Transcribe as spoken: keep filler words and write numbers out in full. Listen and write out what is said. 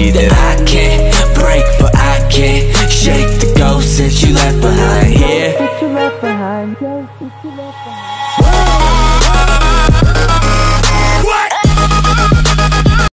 me that I can't break, but I can't shake the ghost that you left behind here.